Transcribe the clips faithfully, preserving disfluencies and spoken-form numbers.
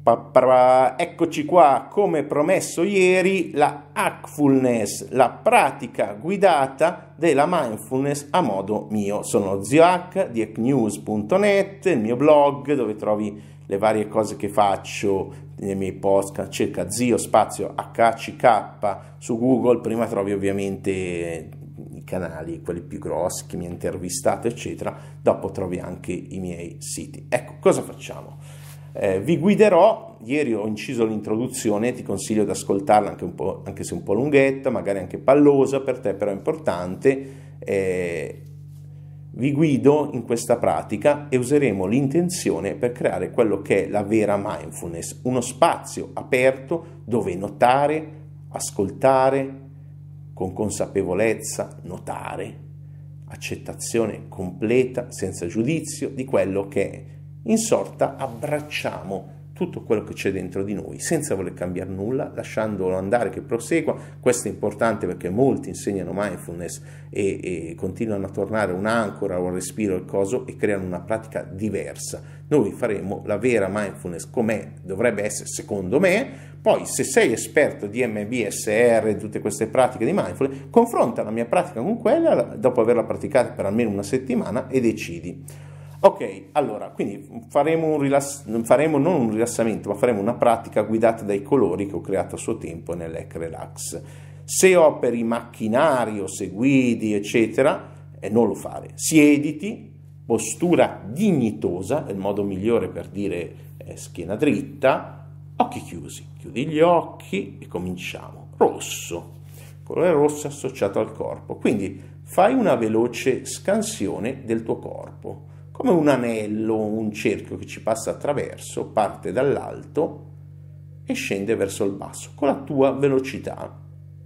Pa, pa, eccoci qua, come promesso ieri, la Hackfulness, la pratica guidata della mindfulness a modo mio. Sono Zio Hack di hack news punto net, il mio blog dove trovi le varie cose che faccio nei miei podcast. Cerca Zio spazio H C K su Google, prima trovi ovviamente i canali, quelli più grossi che mi ha intervistato eccetera, dopo trovi anche i miei siti. Ecco, cosa facciamo? Eh, vi guiderò, ieri ho inciso l'introduzione, ti consiglio di ascoltarla anche, un po', anche se un po' lunghetta, magari anche pallosa, per te però è importante. Eh, vi guido in questa pratica e useremo l'intenzione per creare quello che è la vera mindfulness, uno spazio aperto dove notare, ascoltare, con consapevolezza, notare, accettazione completa, senza giudizio di quello che è. In sorta abbracciamo tutto quello che c'è dentro di noi senza voler cambiare nulla, lasciandolo andare che prosegua. Questo è importante perché molti insegnano mindfulness e, e continuano a tornare un'ancora o al respiro il coso e creano una pratica diversa. Noi faremo la vera mindfulness com'è, dovrebbe essere secondo me. Poi se sei esperto di M B S R e tutte queste pratiche di mindfulness, confronta la mia pratica con quella dopo averla praticata per almeno una settimana e decidi. Ok, allora, quindi faremo, un rilass- faremo non un rilassamento, ma faremo una pratica guidata dai colori che ho creato a suo tempo nell'Hack Relax. Se operi macchinario, se guidi, eccetera, eh, non lo fare. Siediti, postura dignitosa, è il modo migliore per dire eh, schiena dritta, occhi chiusi. Chiudi gli occhi e cominciamo. Rosso, colore rosso associato al corpo. Quindi fai una veloce scansione del tuo corpo. Come un anello, un cerchio che ci passa attraverso, parte dall'alto e scende verso il basso, con la tua velocità.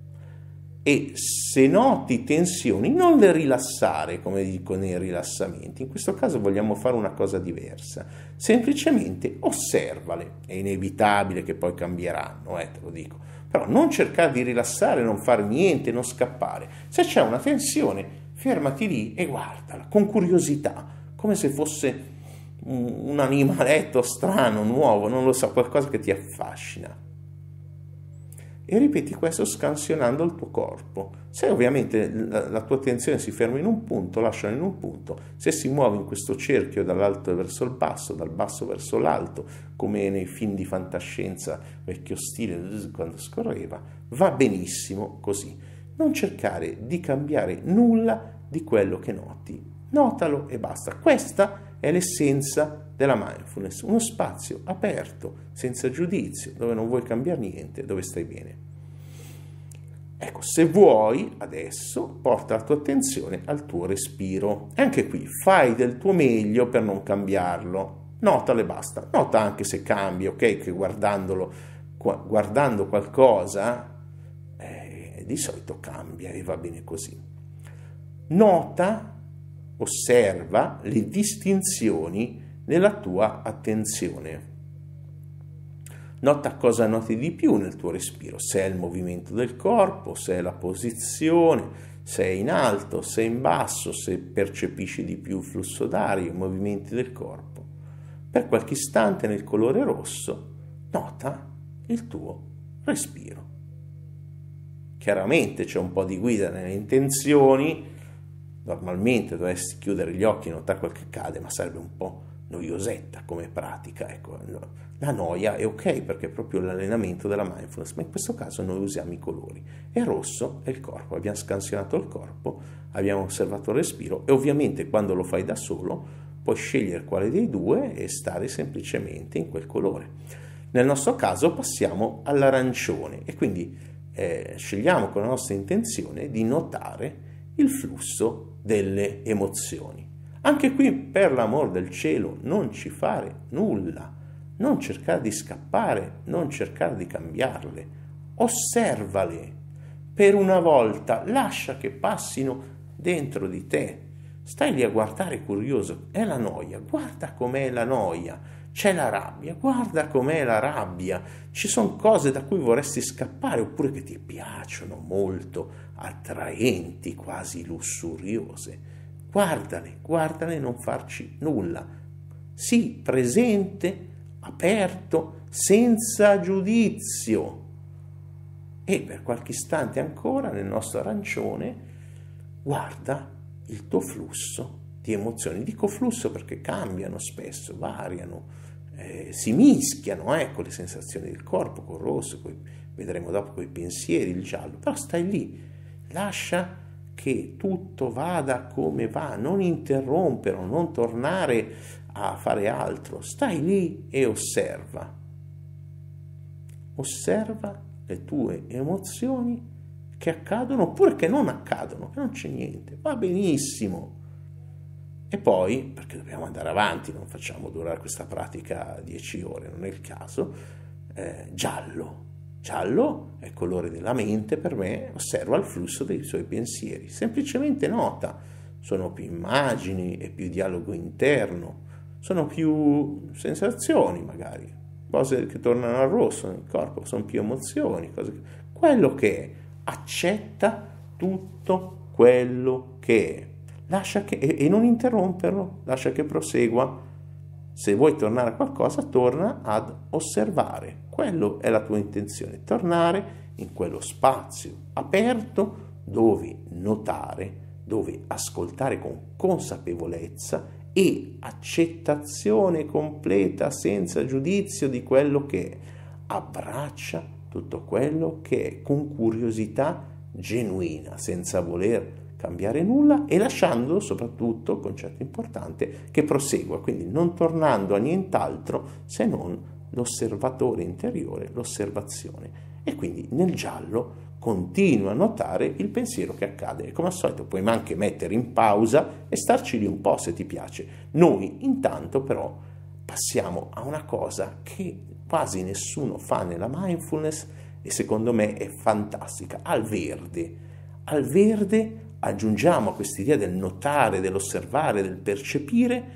E se noti tensioni, non le rilassare, come dico nei rilassamenti. In questo caso vogliamo fare una cosa diversa. Semplicemente osservale. È inevitabile che poi cambieranno, eh, te lo dico. Però non cercare di rilassare, non fare niente, non scappare. Se c'è una tensione, fermati lì e guardala, con curiosità. Come se fosse un animaletto strano, nuovo, non lo so, qualcosa che ti affascina. E ripeti questo scansionando il tuo corpo. Se ovviamente la, la tua attenzione si ferma in un punto, lasciala in un punto. Se si muove in questo cerchio dall'alto verso il basso, dal basso verso l'alto, come nei film di fantascienza vecchio stile, quando scorreva, va benissimo così. Non cercare di cambiare nulla di quello che noti. Notalo e basta. Questa è l'essenza della mindfulness, uno spazio aperto, senza giudizio, dove non vuoi cambiare niente, dove stai bene. Ecco, se vuoi, adesso porta la tua attenzione al tuo respiro. E anche qui fai del tuo meglio per non cambiarlo. Notalo e basta. Nota anche se cambi, ok? Che guardandolo, guardando qualcosa, eh, di solito cambia e va bene così. Nota, osserva le distinzioni nella tua attenzione. Nota cosa noti di più nel tuo respiro, se è il movimento del corpo, se è la posizione, se è in alto, se è in basso, se percepisci di più il flusso d'aria, i movimenti del corpo. Per qualche istante nel colore rosso nota il tuo respiro. Chiaramente c'è un po' di guida nelle intenzioni. Normalmente dovresti chiudere gli occhi e notare quel che accade, ma sarebbe un po' noiosetta come pratica. Ecco, la noia è ok perché è proprio l'allenamento della mindfulness, ma in questo caso noi usiamo i colori. E rosso è il corpo, abbiamo scansionato il corpo, abbiamo osservato il respiro e ovviamente quando lo fai da solo puoi scegliere quale dei due e stare semplicemente in quel colore. Nel nostro caso passiamo all'arancione e quindi eh, scegliamo con la nostra intenzione di notare il flusso delle emozioni. Anche qui, per l'amor del cielo, non ci fare nulla, non cercare di scappare, non cercare di cambiarle, osservale. Per una volta lascia che passino dentro di te. Stai lì a guardare curioso, è la noia, guarda com'è la noia, c'è la rabbia, guarda com'è la rabbia, ci sono cose da cui vorresti scappare oppure che ti piacciono molto, attraenti, quasi lussuriose. Guardale, guardale e non farci nulla. Sii presente aperto, senza giudizio. E per qualche istante ancora nel nostro arancione guarda il tuo flusso di emozioni. Dico flusso perché cambiano spesso, variano, eh, si mischiano eh, con le sensazioni del corpo, col rosso, coi, vedremo dopo con i pensieri, il giallo. Però stai lì, lascia che tutto vada come va, non interromperlo, non tornare a fare altro. Stai lì e osserva. Osserva le tue emozioni che accadono oppure che non accadono, che non c'è niente, va benissimo. E poi, perché dobbiamo andare avanti, non facciamo durare questa pratica dieci ore, non è il caso, eh, giallo. Giallo è il colore della mente per me, osserva il flusso dei suoi pensieri, semplicemente nota, sono più immagini, è più dialogo interno, sono più sensazioni magari, cose che tornano al rosso nel corpo, sono più emozioni, cose che... quello che è, accetta tutto quello che è, lascia che, e, e non interromperlo, lascia che prosegua. Se vuoi tornare a qualcosa, torna ad osservare, quello è la tua intenzione, tornare in quello spazio aperto dove notare, dove ascoltare con consapevolezza e accettazione completa, senza giudizio di quello che è. Abbraccia tutto quello che è con curiosità genuina, senza voler cambiare nulla e lasciando soprattutto, concetto importante, che prosegua, quindi non tornando a nient'altro se non l'osservatore interiore, l'osservazione. E quindi nel giallo continua a notare il pensiero che accade e come al solito puoi anche mettere in pausa e starci lì un po' se ti piace. Noi intanto però passiamo a una cosa che quasi nessuno fa nella mindfulness e secondo me è fantastica, al verde. Al verde aggiungiamo a quest'idea del notare, dell'osservare, del percepire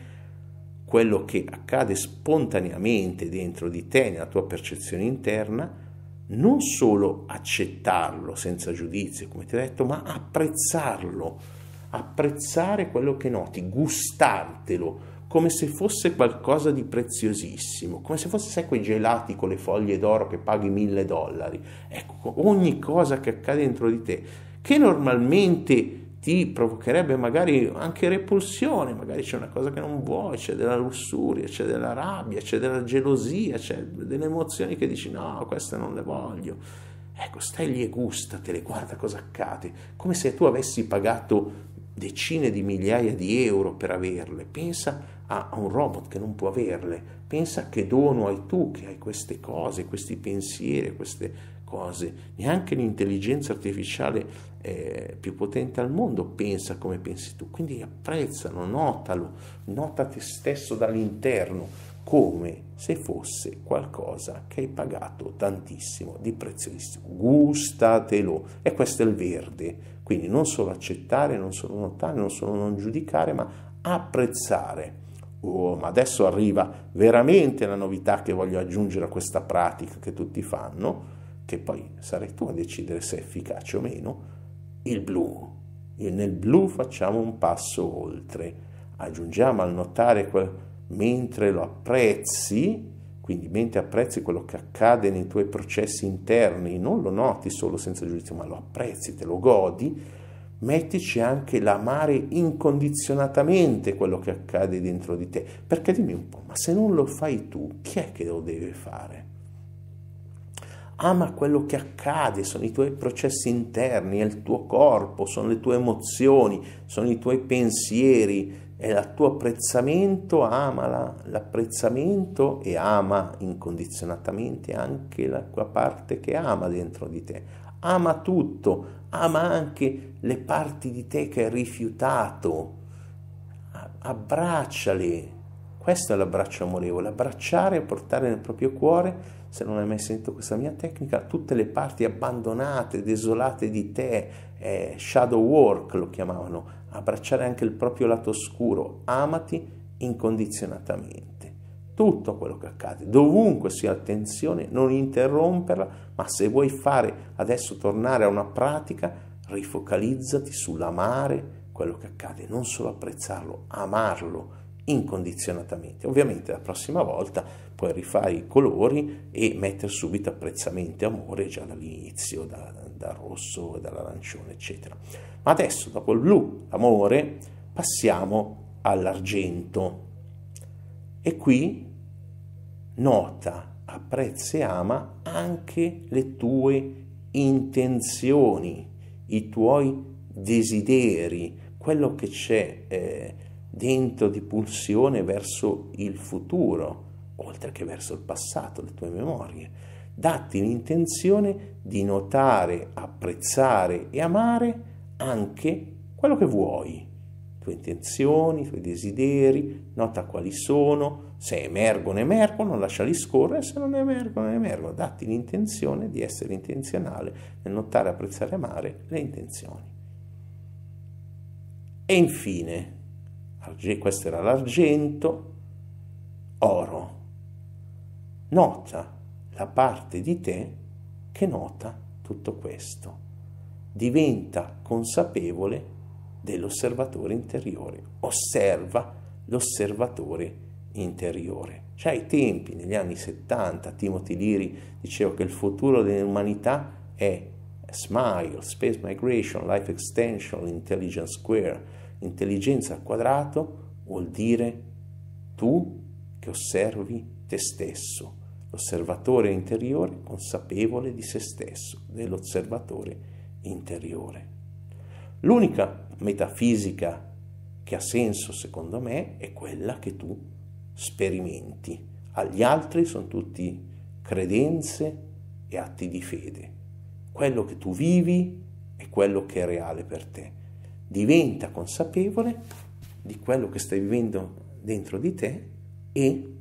quello che accade spontaneamente dentro di te, nella tua percezione interna, non solo accettarlo senza giudizio, come ti ho detto, ma apprezzarlo, apprezzare quello che noti, gustartelo, come se fosse qualcosa di preziosissimo, come se fosse, sai, quei gelati con le foglie d'oro che paghi mille dollari. Ecco, ogni cosa che accade dentro di te, che normalmente ti provocherebbe magari anche repulsione, magari c'è una cosa che non vuoi, c'è della lussuria, c'è della rabbia, c'è della gelosia, c'è delle emozioni che dici no, queste non le voglio. Ecco, stai lì e gustatele, guarda cosa accade, come se tu avessi pagato decine di migliaia di euro per averle. Pensa a, a un robot che non può averle, pensa che dono hai tu che hai queste cose, questi pensieri, queste cose. Neanche l'intelligenza artificiale eh, più potente al mondo pensa come pensi tu, quindi apprezzalo, notalo, nota te stesso dall'interno come se fosse qualcosa che hai pagato tantissimo, di preziosissimo. Gustatelo, e questo è il verde. Quindi non solo accettare, non solo notare, non solo non giudicare, ma apprezzare. Oh, ma adesso arriva veramente la novità che voglio aggiungere a questa pratica che tutti fanno, che poi sarai tu a decidere se è efficace o meno, il blu. E nel blu facciamo un passo oltre. Aggiungiamo al notare quel mentre lo apprezzi, quindi mentre apprezzi quello che accade nei tuoi processi interni, non lo noti solo senza giudizio, ma lo apprezzi, te lo godi, mettici anche l'amare incondizionatamente quello che accade dentro di te. Perché dimmi un po', ma se non lo fai tu, chi è che lo deve fare? Ama quello che accade, sono i tuoi processi interni, è il tuo corpo, sono le tue emozioni, sono i tuoi pensieri, è il tuo apprezzamento, ama l'apprezzamento e ama incondizionatamente anche la tua parte che ama dentro di te. Ama tutto, ama anche le parti di te che hai rifiutato, abbracciale. Questo è l'abbraccio amorevole, abbracciare e portare nel proprio cuore, se non hai mai sentito questa mia tecnica, tutte le parti abbandonate, desolate di te, eh, shadow work lo chiamavano, abbracciare anche il proprio lato oscuro, amati incondizionatamente. Tutto quello che accade, dovunque sia la tensione, non interromperla, ma se vuoi fare adesso tornare a una pratica, rifocalizzati sull'amare quello che accade, non solo apprezzarlo, amarlo incondizionatamente. Ovviamente la prossima volta puoi rifare i colori e mettere subito apprezzamento e amore già dall'inizio, da, dal rosso, dall'arancione, eccetera. Ma adesso, dopo il blu, l'amore, passiamo all'argento. E qui nota, apprezza e ama anche le tue intenzioni, i tuoi desideri, quello che c'è eh, dentro di pulsione verso il futuro, oltre che verso il passato, le tue memorie. Datti l'intenzione di notare, apprezzare e amare anche quello che vuoi, le tue intenzioni, i tuoi desideri, nota quali sono, se emergono emergono, lasciali scorrere, se non emergono emergono, datti l'intenzione di essere intenzionale nel notare, apprezzare e amare le intenzioni. E infine, questo era l'argento, oro. Nota la parte di te che nota tutto questo. Diventa consapevole dell'osservatore interiore. Osserva l'osservatore interiore. Già ai tempi, negli anni settanta, Timothy Leary diceva che il futuro dell'umanità è Smile, Space Migration, Life Extension, Intelligence Square. Intelligenza al quadrato vuol dire tu che osservi te stesso, l'osservatore interiore consapevole di se stesso, dell'osservatore interiore. L'unica metafisica che ha senso secondo me è quella che tu sperimenti. Agli altri sono tutti credenze e atti di fede. Quello che tu vivi è quello che è reale per te. Diventa consapevole di quello che stai vivendo dentro di te e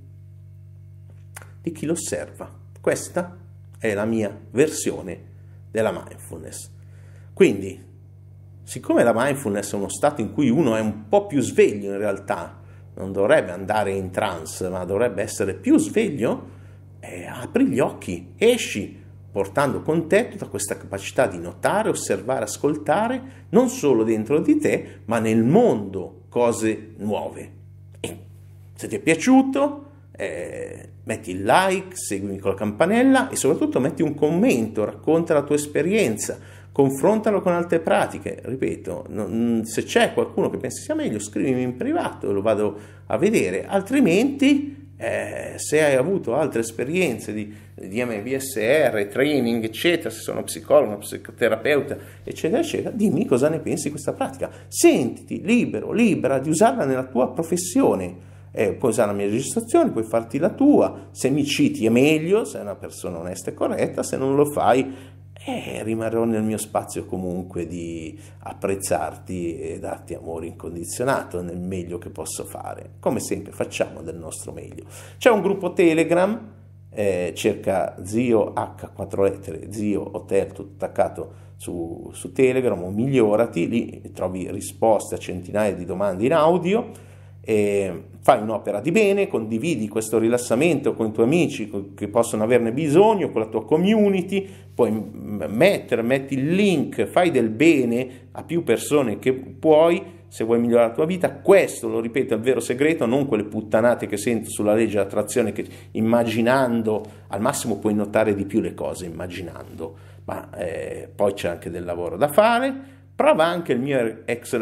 di chi lo osserva. Questa è la mia versione della mindfulness. Quindi, siccome la mindfulness è uno stato in cui uno è un po' più sveglio in realtà, non dovrebbe andare in trance, ma dovrebbe essere più sveglio, eh, apri gli occhi, esci, portando con te tutta questa capacità di notare, osservare, ascoltare, non solo dentro di te, ma nel mondo, cose nuove. E se ti è piaciuto, eh, metti il like, seguimi con la campanella e soprattutto metti un commento, racconta la tua esperienza, confrontalo con altre pratiche. Ripeto, non, se c'è qualcuno che pensi sia meglio, scrivimi in privato, lo vado a vedere, altrimenti Eh, se hai avuto altre esperienze di, di M B S R, training, eccetera, se sono psicologo, psicoterapeuta, eccetera, eccetera, dimmi cosa ne pensi di questa pratica. Sentiti libero, libera di usarla nella tua professione. Eh, puoi usare la mia registrazione, puoi farti la tua, se mi citi è meglio, sei una persona onesta e corretta, se non lo fai eh, rimarrò nel mio spazio comunque di apprezzarti e darti amore incondizionato nel meglio che posso fare. Come sempre facciamo del nostro meglio. C'è un gruppo Telegram, eh, cerca Zio H quattro lettere, Zio Hotel tutto attaccato su, su Telegram o Migliorati, lì trovi risposte a centinaia di domande in audio. E fai un'opera di bene, condividi questo rilassamento con i tuoi amici che possono averne bisogno, con la tua community, puoi mettere, metti il link, fai del bene a più persone che puoi se vuoi migliorare la tua vita. Questo, lo ripeto, è il vero segreto, non quelle puttanate che sento sulla legge dell'attrazione che immaginando, al massimo puoi notare di più le cose immaginando, ma eh, poi c'è anche del lavoro da fare. Prova anche il mio ex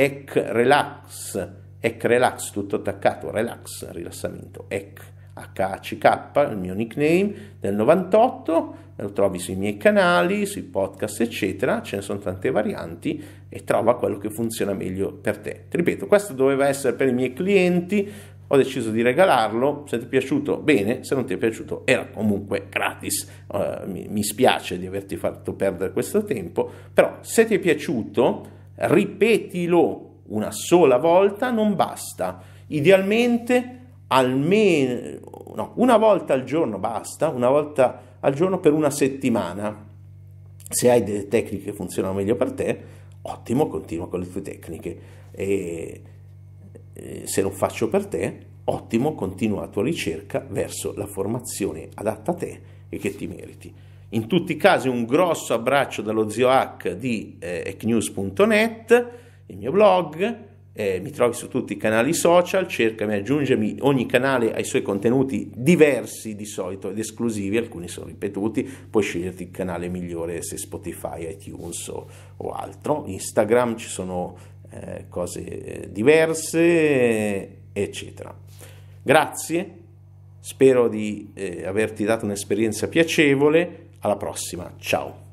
relax E C Relax, tutto attaccato, relax, rilassamento, E C, H A C K, il mio nickname del novantotto, lo trovi sui miei canali, sui podcast, eccetera, ce ne sono tante varianti e trova quello che funziona meglio per te. Ti ripeto, questo doveva essere per i miei clienti, ho deciso di regalarlo, se ti è piaciuto bene, se non ti è piaciuto era comunque gratis, uh, mi, mi spiace di averti fatto perdere questo tempo, però se ti è piaciuto ripetilo una sola volta, non basta, idealmente almeno no, una volta al giorno basta, una volta al giorno per una settimana. Se hai delle tecniche che funzionano meglio per te, ottimo, continua con le tue tecniche, e, e se non faccio per te, ottimo, continua la tua ricerca verso la formazione adatta a te e che ti meriti. In tutti i casi un grosso abbraccio dallo Zio H di eh, ecnews punto net, il mio blog. Eh, mi trovi su tutti i canali social, cercami, aggiungimi, ogni canale ha i suoi contenuti diversi di solito ed esclusivi, alcuni sono ripetuti, puoi sceglierti il canale migliore, se Spotify, iTunes o, o altro. Instagram ci sono eh, cose diverse, eccetera. Grazie, spero di eh, averti dato un'esperienza piacevole, alla prossima, ciao!